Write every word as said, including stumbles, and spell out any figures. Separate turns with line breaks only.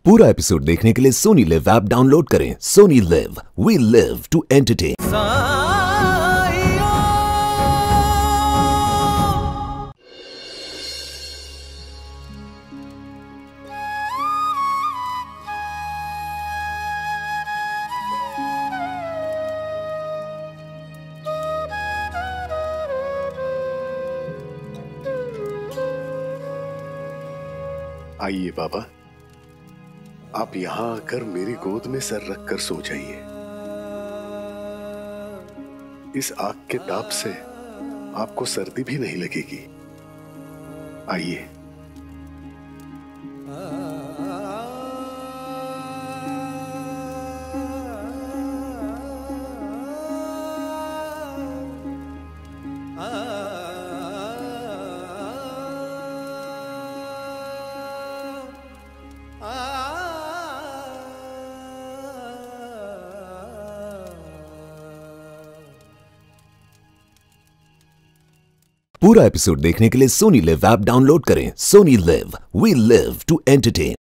पूरा एपिसोड देखने के लिए सोनी लिव ऐप डाउनलोड करें। Sony Liv, we live to entertain.
आइए बाबा, आप यहां आकर मेरी गोद में सर रखकर सो जाइए। इस आग के ताप से आपको सर्दी भी नहीं लगेगी। आइए।
पूरा एपिसोड देखने के लिए सोनी लिव ऐप डाउनलोड करें। Sony Liv, we live to entertain.